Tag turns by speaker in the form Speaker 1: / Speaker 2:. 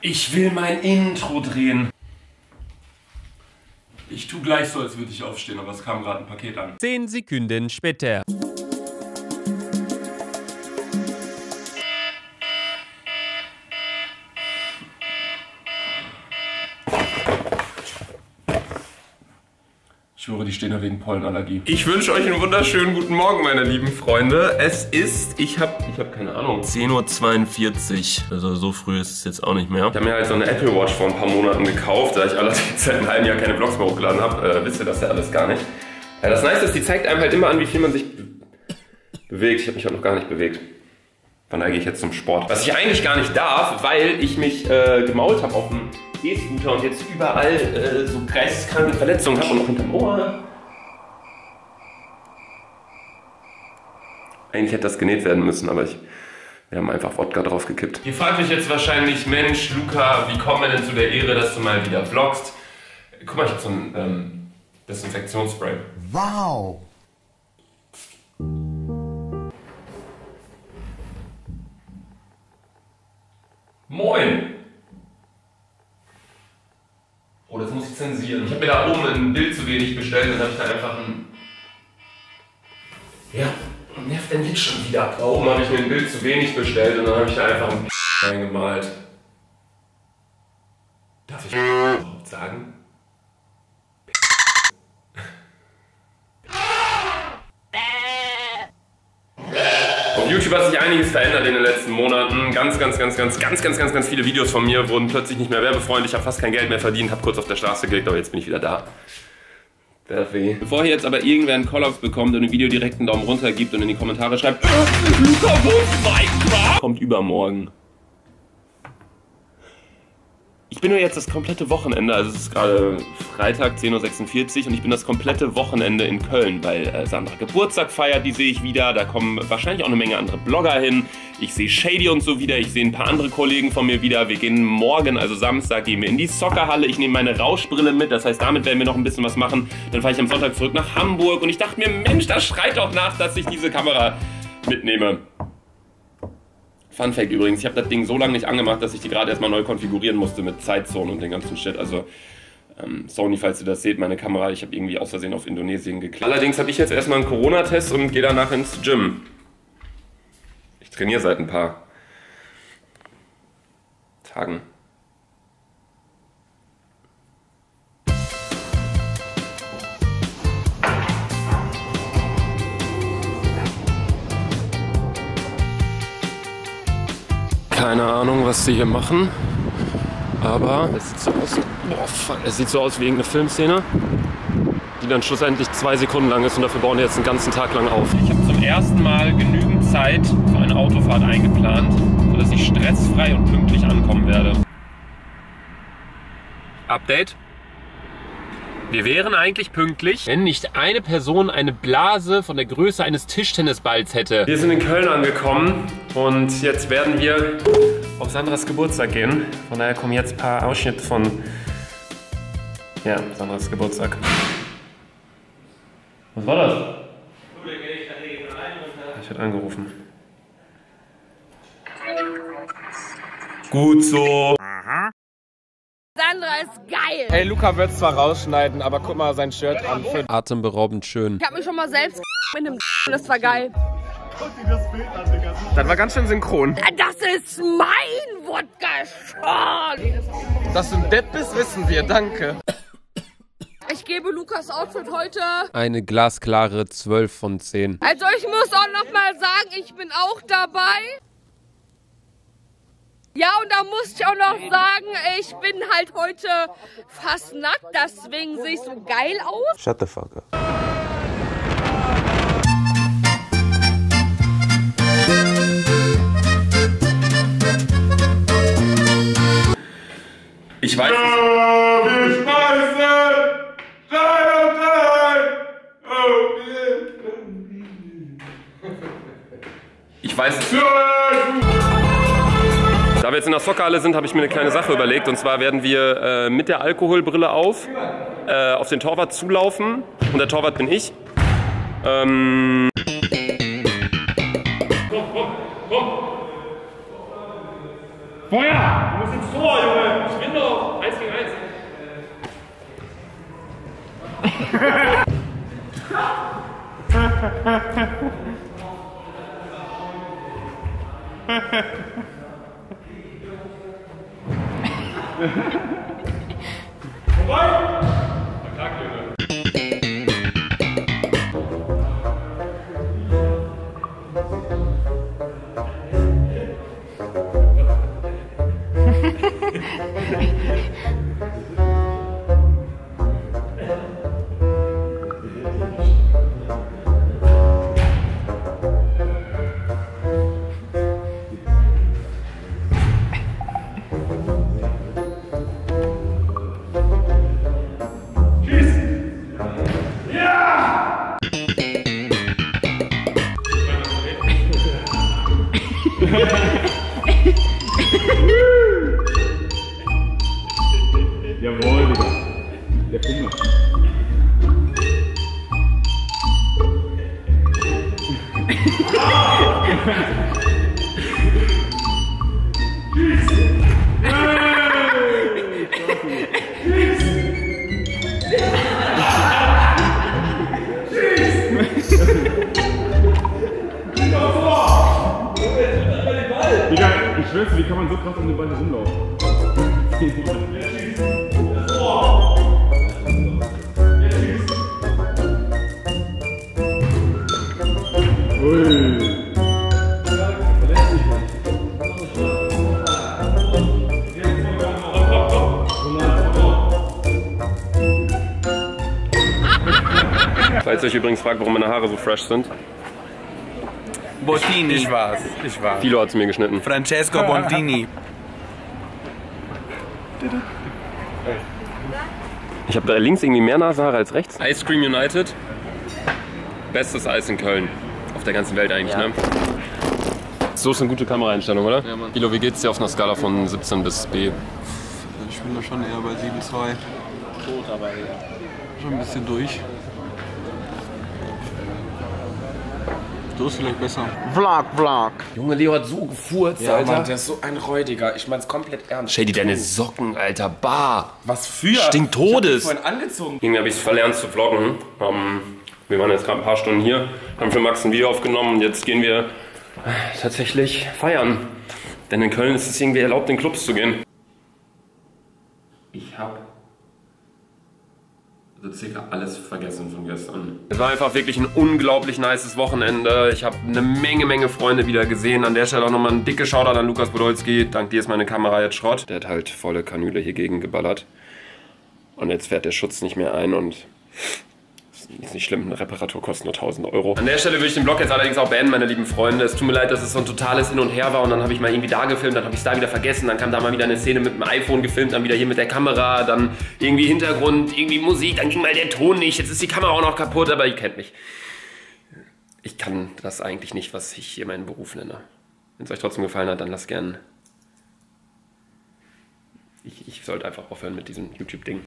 Speaker 1: Ich will mein Intro drehen. Ich tue gleich so, als würde ich aufstehen, aber es kam gerade ein Paket an.
Speaker 2: 10 Sekunden später.
Speaker 1: Ich schwöre, die stehen da wegen Pollenallergie. Ich wünsche euch einen wunderschönen guten Morgen, meine lieben Freunde. Es ist, ich hab keine Ahnung, 10:42 Uhr. Also so früh ist es jetzt auch nicht mehr. Ich habe mir halt so eine Apple Watch vor ein paar Monaten gekauft, da ich allerdings seit einem halben Jahr keine Vlogs mehr hochgeladen habe. Wisst ihr das ja alles gar nicht. Das Nice ist, die zeigt einem halt immer an, wie viel man sich bewegt. Ich habe mich auch noch gar nicht bewegt. Wann gehe ich jetzt zum Sport? Was ich eigentlich gar nicht darf, weil ich mich gemault habe auf dem E-Scooter und jetzt überall so geisteskranke Verletzungen habe und auch hinterm Ohr. Eigentlich hätte das genäht werden müssen, aber wir haben einfach Wodka draufgekippt. Ihr fragt euch jetzt wahrscheinlich, Mensch, Luca, wie kommen wir denn zu der Ehre, dass du mal wieder vloggst? Guck mal, ich habe so ein Desinfektionsspray.
Speaker 3: Wow!
Speaker 1: Moin! Oh, das muss ich zensieren. Ich habe mir da oben ein Bild zu wenig bestellt und habe ich da einfach ein... Ja, nervt denn jetzt schon wieder? Da oben habe ich mir ein Bild zu wenig bestellt und dann habe ich da einfach ein reingemalt. Darf ich überhaupt sagen? Auf YouTube hat sich einiges verändert in den letzten Monaten. Ganz viele Videos von mir wurden plötzlich nicht mehr werbefreundlich. Ich habe fast kein Geld mehr verdient, habe kurz auf der Straße gelegt, aber jetzt bin ich wieder da. Bevor hier jetzt aber irgendwer einen Call-Ups bekommt und ein Video direkt einen Daumen runter gibt und in die Kommentare schreibt, Luca, wo ist Minecraft? Kommt übermorgen. Ich bin nur jetzt das komplette Wochenende, also es ist gerade Freitag 10:46 Uhr und ich bin das komplette Wochenende in Köln, weil Sandra Geburtstag feiert, die sehe ich wieder, da kommen wahrscheinlich auch eine Menge andere Blogger hin, ich sehe Shady und so wieder, ich sehe ein paar andere Kollegen von mir wieder, wir gehen morgen, also Samstag, gehen wir in die Soccerhalle, ich nehme meine Rauschbrille mit, das heißt, damit werden wir noch ein bisschen was machen, dann fahre ich am Sonntag zurück nach Hamburg und ich dachte mir, Mensch, das schreit doch nach, dass ich diese Kamera mitnehme. Fun Fact übrigens, ich habe das Ding so lange nicht angemacht, dass ich die gerade erstmal neu konfigurieren musste mit Zeitzone und den ganzen Shit. Also Sony, falls ihr das seht, meine Kamera, ich habe irgendwie aus Versehen auf Indonesien geklickt. Allerdings habe ich jetzt erstmal einen Corona-Test und gehe danach ins Gym. Ich trainiere seit ein paar Tagen. Keine Ahnung, was sie hier machen, aber es sieht so aus, es sieht so aus wie irgendeine Filmszene, die dann schlussendlich 2 Sekunden lang ist und dafür bauen wir jetzt einen ganzen Tag lang auf. Ich habe zum ersten Mal genügend Zeit für eine Autofahrt eingeplant, sodass ich stressfrei und pünktlich ankommen werde. Update. Wir wären eigentlich pünktlich, wenn nicht eine Person eine Blase von der Größe eines Tischtennisballs hätte. Wir sind in Köln angekommen und jetzt werden wir auf Sandras Geburtstag gehen. Von daher kommen jetzt ein paar Ausschnitte von Sandras Geburtstag. Was war das? Ich werde angerufen. Gut so.
Speaker 4: Sandra ist geil.
Speaker 5: Hey, Luca wird zwar rausschneiden, aber guck mal sein Shirt an.
Speaker 2: Atemberaubend schön.
Speaker 4: Ich hab mich schon mal selbst mit dem und das war geil.
Speaker 5: Das war ganz schön synchron.
Speaker 4: Das ist mein Wodka-Shot.
Speaker 5: Dass du ein Depp bist, wissen wir. Danke.
Speaker 4: Ich gebe Lukas Outfit heute.
Speaker 2: Eine glasklare 12 von 10.
Speaker 4: Also ich muss auch noch mal sagen, ich bin auch dabei. Ja, und da muss ich auch noch sagen, ich bin halt heute fast nackt, deswegen sehe ich so geil aus.
Speaker 2: Shut the fuck up.
Speaker 1: Ich weiß es. Wir schmeißen 3 und 3. Ich weiß es. Da wir jetzt in der Soccerhalle sind, habe ich mir eine kleine Sache überlegt. Und zwar werden wir mit der Alkoholbrille auf den Torwart zulaufen. Und der Torwart bin ich. Feuer! muss ins Tor, Junge. Ich bin doch 1 gegen 1. Vorbei! Verkackt, Junge.
Speaker 3: Jawohl, Digga. Der Finger. Digga, ich schwör's dir, wie kann man so krass um den Ball herumlaufen? Ui.
Speaker 1: Falls ihr euch übrigens fragt, warum meine Haare so fresh sind.
Speaker 6: Bottini.
Speaker 5: Ich war's.
Speaker 1: Philo hat es mir geschnitten.
Speaker 6: Francesco Bottini.
Speaker 1: Ich habe da links irgendwie mehr Nasenhaare als rechts. Ice Cream United. Bestes Eis in Köln. Auf der ganzen Welt eigentlich, ne? So ist eine gute Kameraeinstellung, oder?
Speaker 2: Ja, Mann.
Speaker 1: Philo, wie geht's dir auf einer Skala von 17 bis B?
Speaker 6: Ich bin da schon eher bei 7,2.
Speaker 5: Tot, aber ja.
Speaker 6: Schon ein bisschen durch. So ist vielleicht besser.
Speaker 5: Vlog.
Speaker 1: Junge, Leo hat so gefurzt,
Speaker 5: Ja,
Speaker 1: Alter.
Speaker 5: Mann, der ist so ein Räudiger. Ich mein's komplett ernst.
Speaker 1: Shady, deine Socken, Alter, bah.
Speaker 5: Was für?
Speaker 1: Stinkt
Speaker 5: Ich hab
Speaker 1: Todes.
Speaker 5: dich vorhin angezogen.
Speaker 1: Irgendwie habe ich es verlernt zu vloggen. Wir waren jetzt gerade ein paar Stunden hier, haben für Max ein Video aufgenommen und jetzt gehen wir tatsächlich feiern. Denn in Köln ist es irgendwie erlaubt, in Clubs zu gehen. Ich habe so circa alles vergessen von gestern. Es war einfach wirklich ein unglaublich nices Wochenende. Ich habe eine Menge Freunde wieder gesehen. An der Stelle auch nochmal ein dickes Shoutout an Lukas Podolski. Dank dir ist meine Kamera jetzt Schrott. Der hat halt volle Kanüle hiergegen geballert. Und jetzt fährt der Schutz nicht mehr ein und ist nicht schlimm, eine Reparatur kostet nur 1000 Euro. An der Stelle würde ich den Vlog jetzt allerdings auch beenden, meine lieben Freunde. Es tut mir leid, dass es so ein totales Hin und Her war und dann habe ich mal irgendwie da gefilmt, dann habe ich es da wieder vergessen, dann kam da mal wieder eine Szene mit dem iPhone gefilmt, dann wieder hier mit der Kamera, dann irgendwie Hintergrund, irgendwie Musik, dann ging mal der Ton nicht, jetzt ist die Kamera auch noch kaputt, aber ihr kennt mich. Ich kann das eigentlich nicht, was ich hier meinen Beruf nenne. Wenn es euch trotzdem gefallen hat, dann lasst gern. Ich sollte einfach aufhören mit diesem YouTube-Ding.